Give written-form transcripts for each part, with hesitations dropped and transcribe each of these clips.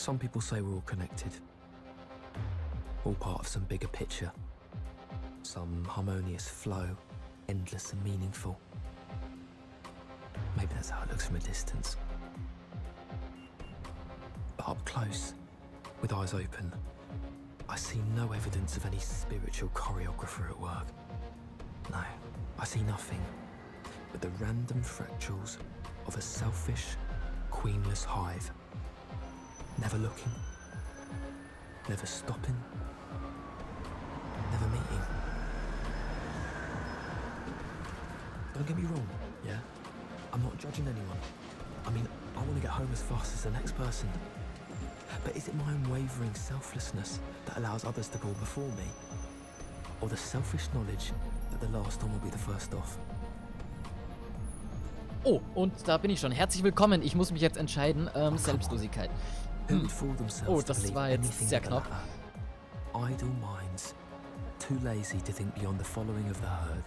Some people say we're all connected. All part of some bigger picture. Some harmonious flow, endless and meaningful. Maybe that's how it looks from a distance. But up close, with eyes open, I see no evidence of any spiritual choreographer at work. No, I see nothing but the random fractals of a selfish, queenless hive. Never looking, never stopping, never meeting. Don't get me wrong, yeah? I'm not judging anyone. I mean, I want to get home as fast as the next person. But is it my unwavering selflessness that allows others to go before me? Or the selfish knowledge that the last one will be the first off? Oh, und da bin ich schon. Herzlich willkommen. Ich muss mich jetzt entscheiden. Selbstlosigkeit. Oh, das war jetzt sehr knapp. Idle minds, too lazy to think beyond the following of the herd.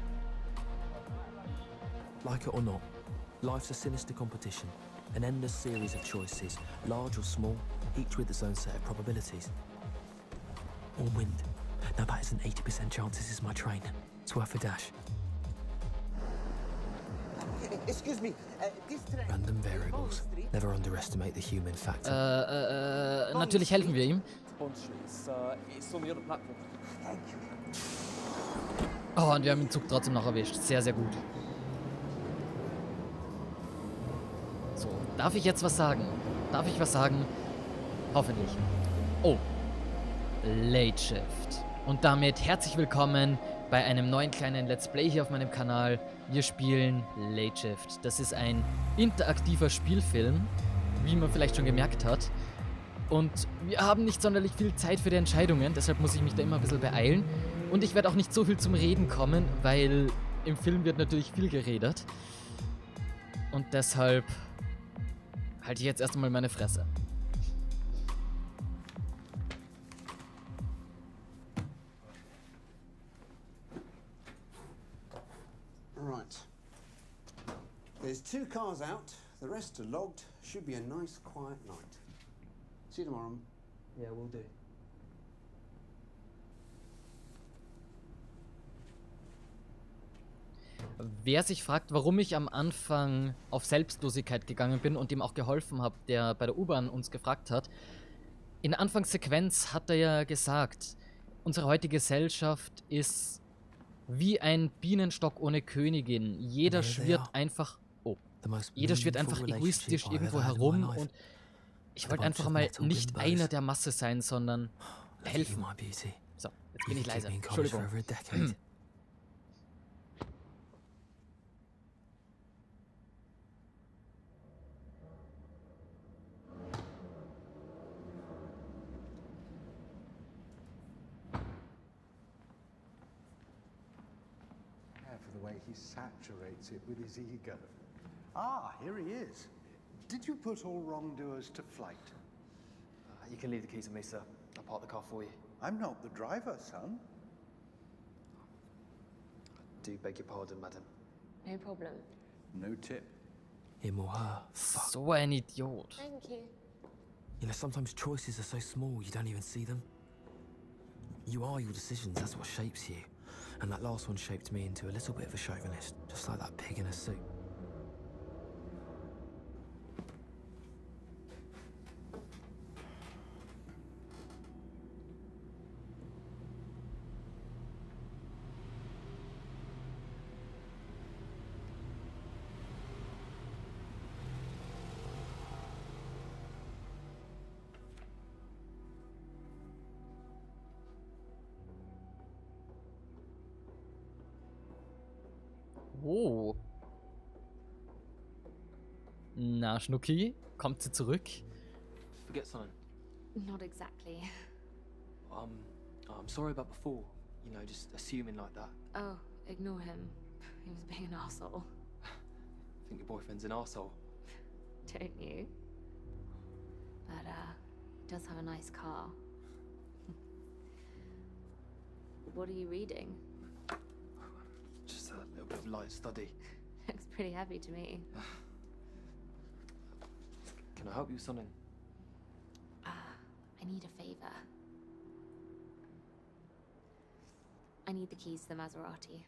Like it or not, life's a sinister competition, an endless series of choices, large or small, each with its own set of probabilities. Or wind. Now that is an 80% chance this is my train. It's worth a dash. Excuse me, this train... Random variables. Never underestimate the human factor. Natürlich helfen wir ihm. Oh, und wir haben den Zug trotzdem noch erwischt. Sehr, sehr gut. So, darf ich jetzt was sagen? Darf ich was sagen? Hoffentlich. Oh. Late Shift. Und damit herzlich willkommen bei einem neuen kleinen Let's Play hier auf meinem Kanal. Wir spielen Late Shift. Das ist ein interaktiver Spielfilm, wie man vielleicht schon gemerkt hat. Und wir haben nicht sonderlich viel Zeit für die Entscheidungen, deshalb muss ich mich da immer ein bisschen beeilen. Und ich werde auch nicht so viel zum Reden kommen, weil im Film wird natürlich viel geredet. Und deshalb halte ich jetzt erst einmal meine Fresse. Right. There's 2 cars out. The rest are logged. Should be a nice, quiet night. See you tomorrow. Yeah, we'll do. Wer sich fragt, warum ich am Anfang auf Selbstlosigkeit gegangen bin und ihm auch geholfen habe, der bei der U-Bahn uns gefragt hat, in der Anfangssequenz hat er ja gesagt, unsere heutige Gesellschaft ist wie ein Bienenstock ohne Königin. Jeder schwirrt einfach, jeder schwirrt einfach egoistisch irgendwo herum und ich wollte einfach mal nicht einer der Masse sein, sondern helfen. So, jetzt bin ich leise. Entschuldigung. For the way he saturates it with his ego. Ah, here he is. Did you put all wrongdoers to flight? You can leave the keys with me, sir. I'll park the car for you. I'm not the driver, son. Do beg your pardon, madam. No problem. No tip. Him or her. Fuck. So ein Idiot. Thank you. You know, sometimes choices are so small you don't even see them. You are your decisions, that's what shapes you. And that last one shaped me into a little bit of a chauvinist, just like that pig in a suit. Oh. Na, Schnucki, kommt sie zurück? Forget something. Not exactly. I'm sorry about before. You know, just assuming like that. Oh, ignore him. He was being an arsehole. I think your boyfriend's an arsehole. Don't you? But, he does have a nice car. What are you reading? Just a little bit of light study. Looks pretty heavy to me. Can I help you with something? need a favor. I need the keys to the Maserati.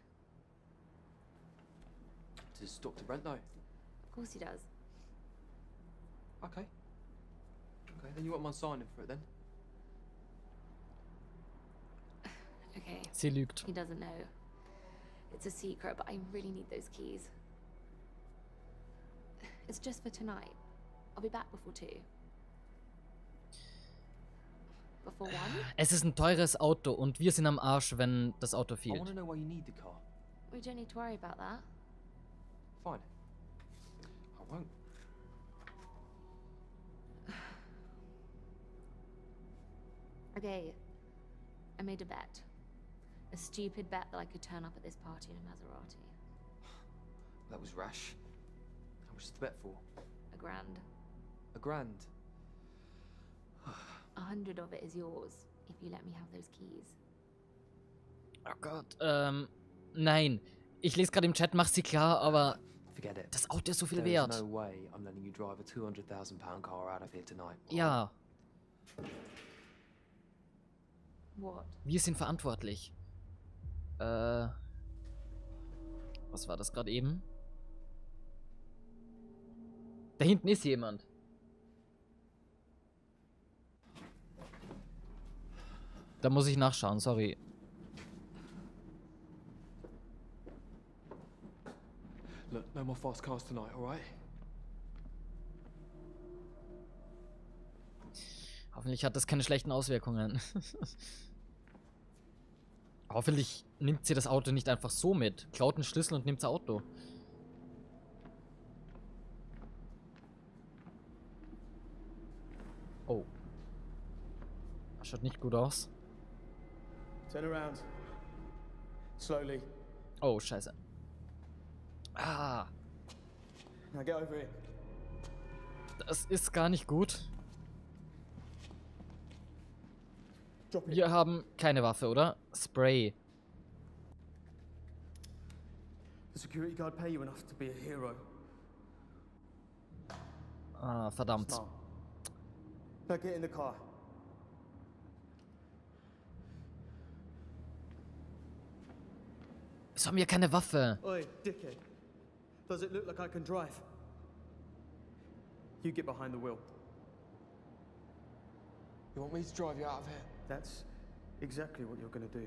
Does Dr. Brent know? Of course he does. Okay. Okay, then you won't mind signing for it then? Okay, Sie lügt. he doesn't know. It's a secret, but I really need those keys. It's just for tonight. I'll be back before 2. Before 1? Es ist ein teures Auto und wir sind am Arsch, wenn das Auto I want fehlt. to know why you need the car. We don't need to worry about that. Fine. I won't. Okay, I made a bet. A stupid bet that I could turn up at this party in a Maserati. That was rash. How much is the bet for? $1,000. $1,000. 100 of it is yours, if you let me have those keys. Oh Gott, nein. Ich lese gerade im Chat, mach sie klar, aber Forget it. das Auto ist so viel There wert. is no way I'm letting you drive a £200,000 car out of here tonight. Ja, What? wir sind verantwortlich. Was war das gerade eben? Da hinten ist jemand. Da muss ich nachschauen, sorry. Look, no more fast cars tonight, alright? Hoffentlich hat das keine schlechten Auswirkungen. Hoffentlich nimmt sie das Auto nicht einfach so mit. Klaut einen Schlüssel und nimmt das Auto. Oh. Das schaut nicht gut aus. Turn around. Slowly. Oh, scheiße. Ah, Now get over here. das ist gar nicht gut. Drop it. Wir haben keine Waffe, oder? Spray. The security guard pay you enough to be a hero. Ah, verdammt. Smart. Now get in the car. Wieso haben wir keine Waffe? Oi, dickhead. Does it look like I can drive? You get behind the wheel. You want me to drive you out of here? That's exactly what you're gonna do.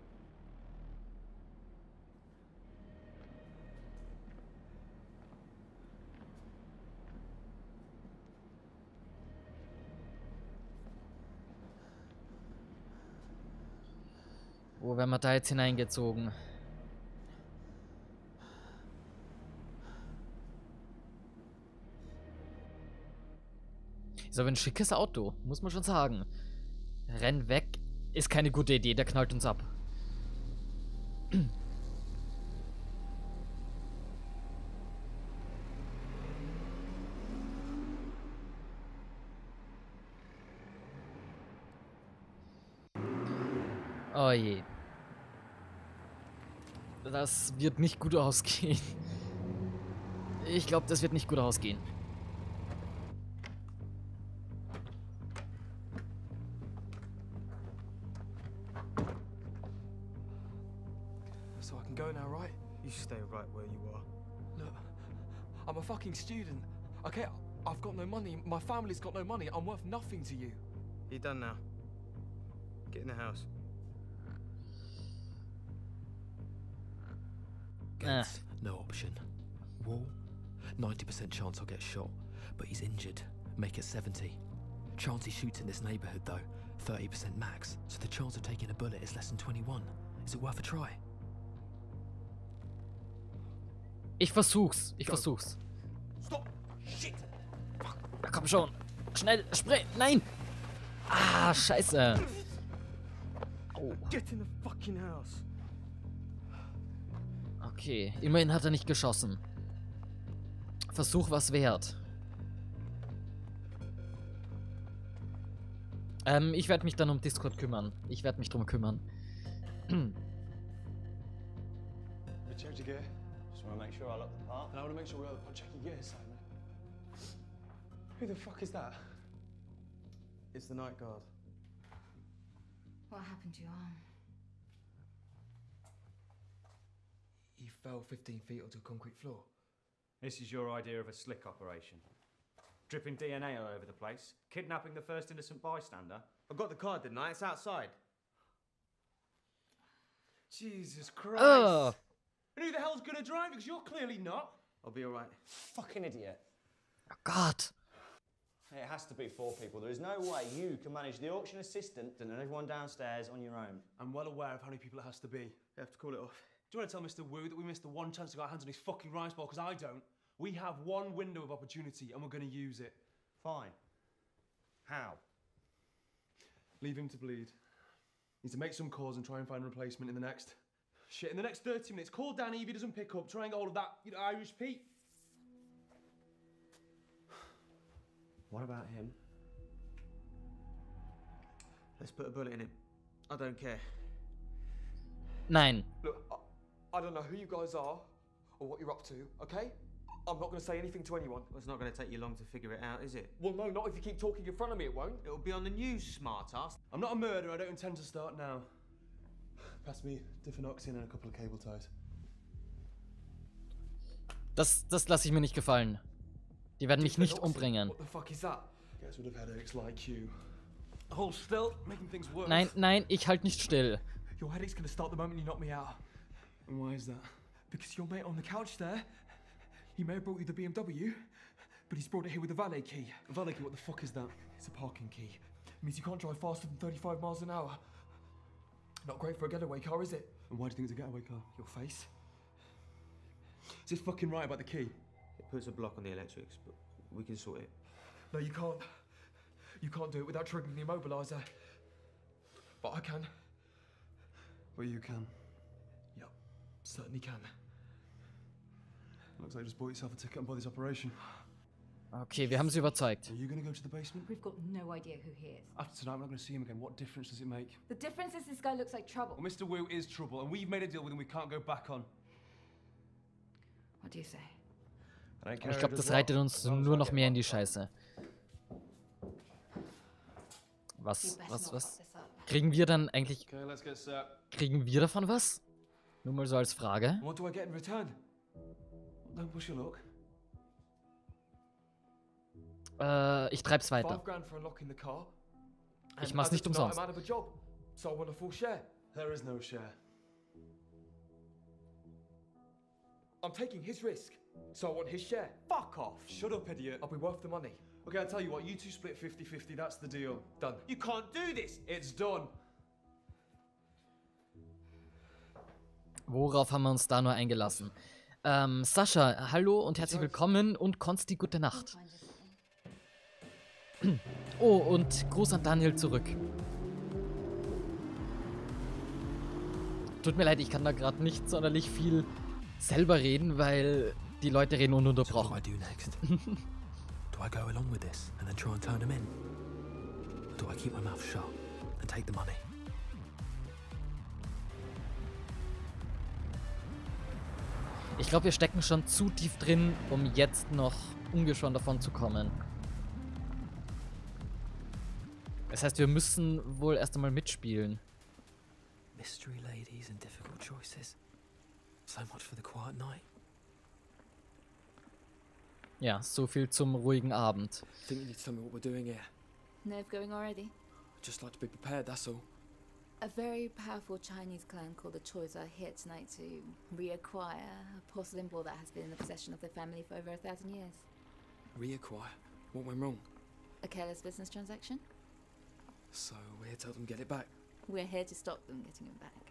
Wo werden wir da jetzt hineingezogen? Ist aber ein schickes Auto, muss man schon sagen. Renn weg ist keine gute Idee, der knallt uns ab. Oh je. Das wird nicht gut ausgehen. Ich glaube, das wird nicht gut ausgehen. So I can go now, right? You stay right where you are. Look, I'm a fucking student. Okay, I've got no money. My family's got no money. I'm worth nothing to you. You done now? Get in the house. Gates, no option. Wall, 90% chance I'll get shot, but he's injured. Make it 70. Chance he shoots in this neighborhood though, 30% max. So the chance of taking a bullet is less than 21. Is it worth a try? Ich versuch's. Ich versuch's. Stop! Shit! Na komm schon. Schnell, Spray. Nein! Ah, scheiße. Au. Get in the fucking house. Okay, immerhin hat er nicht geschossen. Versuch was wert. Ich werde mich dann um Discord kümmern. Ich werde mich drum kümmern. We checked your gear. Just want to make sure I lock the part. And I want to make sure we all check your gear, Simon. Who the fuck is that? It's the night guard. What happened to your arm? He fell 15 feet onto a concrete floor. This is your idea of a slick operation. Dripping DNA all over the place, kidnapping the first innocent bystander. I got the card, didn't I? It's outside. Jesus Christ. Oh, And who the hell's gonna drive? Because you're clearly not. I'll be alright. Fucking idiot. oh Gott. It has to be 4 people. There is no way you can manage the auction assistant and everyone downstairs on your own. I'm well aware of how many people it has to be. You have to call it off. Do you want to tell Mr. Wu that we missed the one chance to get our hands on his fucking rice ball? Because I don't. We have one window of opportunity and we're going to use it. Fine. How? Leave him to bleed. Need to make some calls and try and find a replacement in the next... Shit, in the next 30 minutes. Call Danny if he doesn't pick up. Try and get hold of that, Irish Pete. What about him? Let's put a bullet in him. I don't care. Nein. Look, I don't know who you guys are or what you're up to, okay? I'm not going to say anything to anyone. Well, it's not going to take you long to figure it out, is it? Well, no, not if you keep talking in front of me, it won't. It'll be on the news, smartass. I'm not a murderer. I don't intend to start now. Pass me Diffenoxin and a couple of cable ties. Das lasse ich mir nicht gefallen. Die werden mich nicht umbringen. What the fuck is that? Gets rid of headaches like you. Hold still, making things worse. Nein, nein, ich halt nicht still. Your headache's going to start the moment you knock me out. And why is that? Because your mate on the couch there, he may have brought you the BMW, but he's brought it here with a valet key. A valet key? What the fuck is that? It's a parking key. It means you can't drive faster than 35 miles an hour. Not great for a getaway car, is it? And why do you think it's a getaway car? Your face. Is this fucking right about the key? It puts a block on the electrics, but we can sort it. No, you can't. You can't do it without triggering the immobiliser. But I can. Well, you can. Yep, certainly can. Looks like you just bought yourself a ticket and bought this operation. Okay, wir haben sie überzeugt. Are you going to go to the basement? We've got no idea who he is. After tonight, we're not going to see him again. What difference does it make? The difference is this guy looks like trouble. Well, Mr. Wu is trouble, and we've made a deal with him we can't go back on. What do you say? Ich glaube, das reitet uns nur noch mehr in die Scheiße. Was? Kriegen wir dann eigentlich... Okay, let's get set. Kriegen wir davon was? Nur mal so als Frage. What do I get in return? Don't push your luck. Ich treib's weiter. $5,000 for unlocking the car. Ich mach's nicht umsonst. I'm out of a job, so I want a full share. There is no share. I'm taking his risk, so I want his share. Fuck off. Shut up, idiot. I'll be worth the money. Okay, I'll tell you what. You two split 50-50. That's the deal. Done. You can't do this. It's done. Worauf haben wir uns da nur eingelassen? Sascha, hallo und herzlich willkommen und Konsti, gute Nacht. Oh, und Gruß an Daniel zurück. Tut mir leid, ich kann da gerade nicht sonderlich viel selber reden, weil die Leute reden ununterbrochen. So what do I do next? Do I go along with this and then try and turn him in? Or do I keep my mouth shut and take the money? Ich glaube, wir stecken schon zu tief drin, um jetzt noch ungeschoren davon zu kommen. Das heißt, wir müssen wohl erst einmal mitspielen. Mystery ladies and difficult choices. So much for the quiet night. Ja, so viel zum ruhigen Abend. I think you need to tell me what we're doing here. Nerve going already? I'd just like to be prepared, that's all. A very powerful Chinese clan called the Choi's are here tonight to reacquire a porcelain ball that has been in the possession of their family for over 1,000 years. Reacquire? What went wrong? A careless business transaction? So we're here to help them get it back. We're here to stop them getting it back.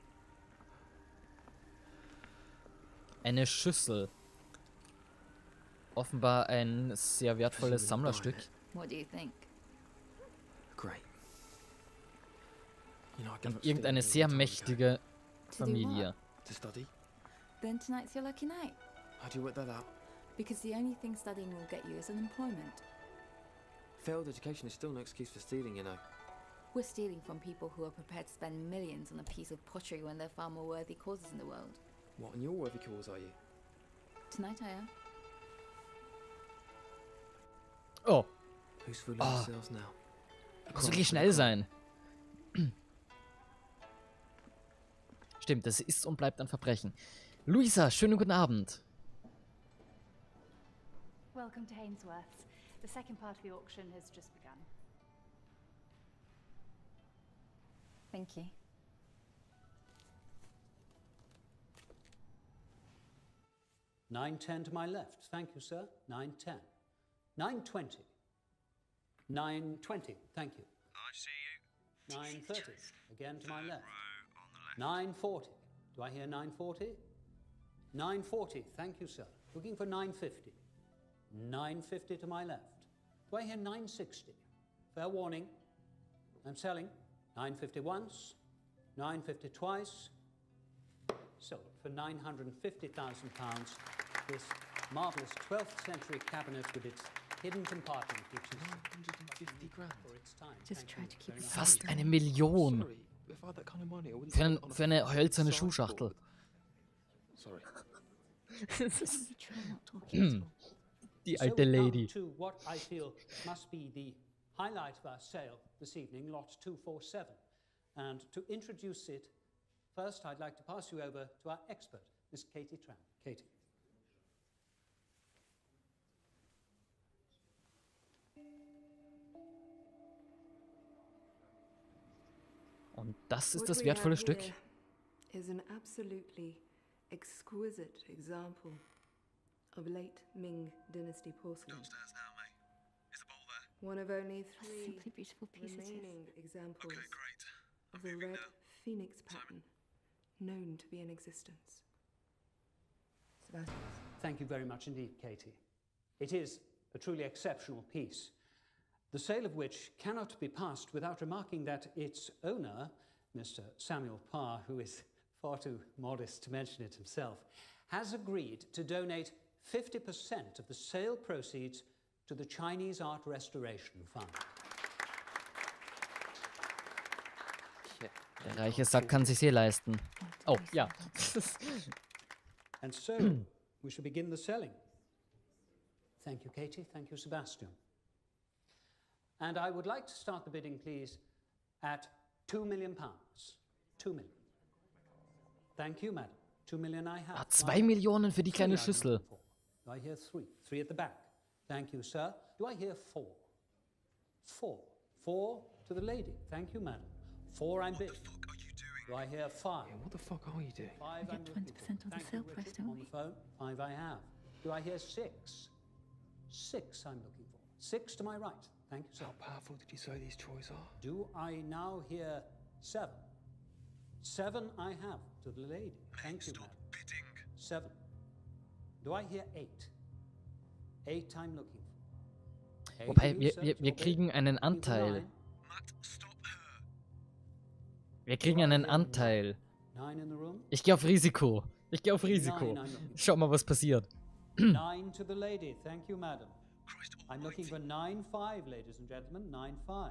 Eine Schüssel. Offenbar ein sehr wertvolles Sammlerstück. What do you think? Great. You know, I gave Und up irgendeine studying sehr a long time ago. mächtige To do Familie. what? To study? Then tonight's your lucky night. How do you work that out? Because the only thing studying will get you is unemployment. Failed education is still no excuse for stealing, you know. We're stealing from people who are prepared to spend millions on a piece of pottery when there are far more worthy causes in the world. What, and you're worthy cause, are you? Tonight I am. Oh, Who's fooling Ah. themselves now? muss wirklich schnell sein. Stimmt, das ist und bleibt ein Verbrechen. Luisa, schönen guten Abend. Welcome to Hainsworth's. The second part of the auction has just begun. Thank you. $9.10 to my left. Thank you, sir. $9.10. $9.20. $9.20. Thank you. I see you. $9.30. Again to my left. $9.40. Do I hear $9.40? $9.40. Thank you, sir. Looking for $9.50. $9.50 to my left. Do I hear $9.60? Fair warning. I'm selling. $9.50 once. $9.50 twice. Sold for £950,000. This marvellous 12th century cabinet with its hidden compartment, which is 150 grand for its time. Just try to keep it Fast eine Million. Sorry, if I had that kind of money, I wouldn't Für eine hölzerne Schuhschachtel. Sorry. Die So alte we come Lady. to what I feel must be the highlight of our sale this evening, lot 247. And to introduce it, first I'd like to pass you over to our expert, Miss Katie Tran. Katie. Und das ist What das we wertvolle have Stück. here is an absolutely exquisite example of late Ming Dynasty porcelain. Downstairs now, mate. Is the bowl there? One of only three Simply beautiful pieces. remaining examples Okay, great. of the red phoenix pattern known to be in existence. Sebastian. Thank you very much indeed, Katie. It is a truly exceptional piece, the sale of which cannot be passed without remarking that its owner, Mr. Samuel Parr, who is far too modest to mention it himself, has agreed to donate 50% of the sale proceeds to the Chinese Art Restoration Fund. Der reiche Sack kann sich's leisten. Oh, ja. And so, we shall begin the selling. Thank you, Katie. Thank you, Sebastian. And I would like to start the bidding, please, at £2 million. 2 million. Thank you, madam. 2 million I have. 2 Millionen für die kleine Schüssel. Do I hear 3? 3 at the back. Thank you, sir. Do I hear 4? 4. 4 to the lady. Thank you, madam. 4 I'm bidding. Do I hear 5? Yeah, what the fuck are you doing? 5 We I'm get looking 20% for. of the Thank sale you, price, Richard, don't on we? the phone. 5 I have. Do I hear 6? 6 I'm looking for. 6 to my right. Thank you, sir. How powerful did you say these toys are? Do I now hear 7? 7 I have to the lady. Thank you, madam. 7. Do I hear 8? 8 I'm looking for. 8 Wobei, you, wir, sir, wir, to wir your kriegen bid. einen Looking for Anteil. 9. Wir kriegen einen Anteil. 9 in the room. Ich gehe auf Risiko. Ich gehe auf Risiko. Schau mal, was passiert. 9 to the lady. Thank you, madam. I'm looking for 9-5, ladies and gentlemen. 9-5.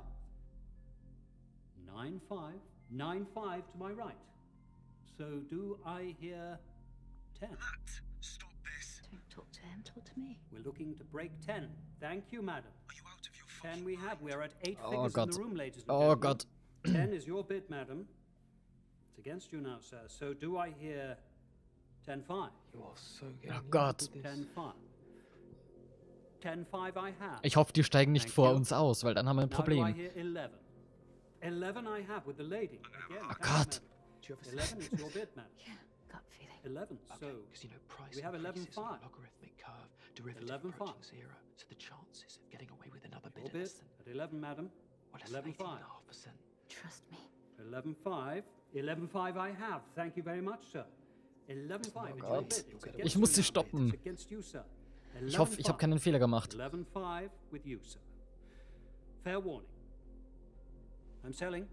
9-5. 9-5 to my right. So do I hear 10? Stop this. Don't talk to him, talk to me. We're looking to break 10. Thank you, madam. Are you out of your 10 we have. We're at 8 Oh, figures in God. the room, ladies and Oh, gentlemen. God. 10 is your bid, madam. It's against you now, sir. So do I hear 10-5? You are so Oh getting Gott. 10-5. 10-5 I have. Ich hoffe, die steigen nicht Thank vor you. uns aus, weil dann haben wir ein Now do I Problem. hear 11? 11 I have with the lady. Again, Oh thank you, Gott. Do you ever 11 is your bid, madam. Yeah, gut feeling. 11. Okay, So because you know price we have increases on 11-5. a logarithmic curve, derivative 11-5. approaching zero, so the chances of getting away with another bid your are bid less than, at 11, madam. well, less than 11-5. 18.5%. Trust me. 11-5. 11-5 I have. Thank you very much, sir. 11-5 is your Gott. bid. It's Ich against muss you sie now, stoppen. It's against you, sir. Ich hoffe, ich habe keinen Fehler gemacht. 11-5 with you, sir. Fair warning. I'm selling.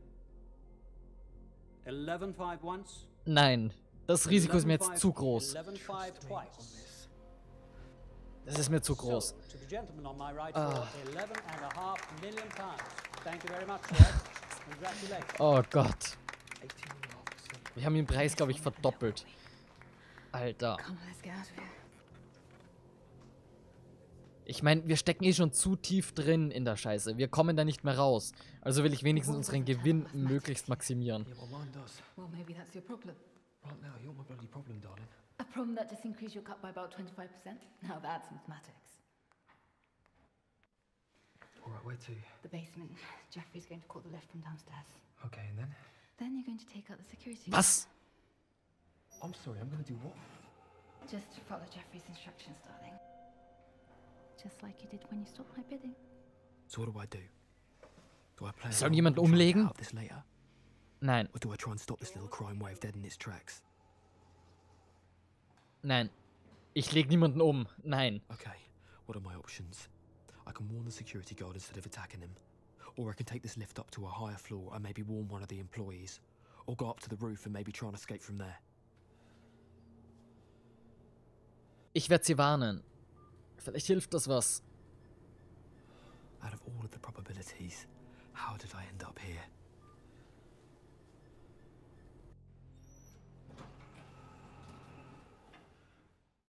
11-5 once. Nein, das Risiko ist mir jetzt 11-5 zu groß. 11-5 twice. Das ist mir zu groß. So, to the gentleman on my right Ah. for £11.5 million. Thank you very much, sir. Congratulations. Oh Gott. Wir haben den Preis, glaube ich, verdoppelt. Alter. Come on, let's get out of here. Ich meine, wir stecken eh schon zu tief drin in der Scheiße. Wir kommen da nicht mehr raus. Also will ich wenigstens unseren Gewinn möglichst maximieren. Yeah, well, mine does. Well, maybe that's your problem. Right now, you're my bloody problem, darling. A problem that just increased your cut by about 25%? Now that's mathematics. All right, where to? The basement. Jeffrey's going to call the lift from downstairs. Okay, and then? Then you're going to take out the security. Was? I'm sorry, I'm gonna do what? Just follow Jeffrey's instructions, darling. Just like you did when you stopped my bidding. So what do I do? Do I play Soll along jemand and try and get umlegen? out of this later? Nein. Or do I try and stop this little crime wave dead in its tracks? Nein. Ich leg niemanden um. Nein. Okay, what are my options? I can warn the security guard instead of attacking him. Or I can take this lift up to a higher floor and maybe warn one of the employees. Or go up to the roof and maybe try and escape from there. Ich werde sie warnen. Vielleicht hilft das was. Out of all of the probabilities, how did I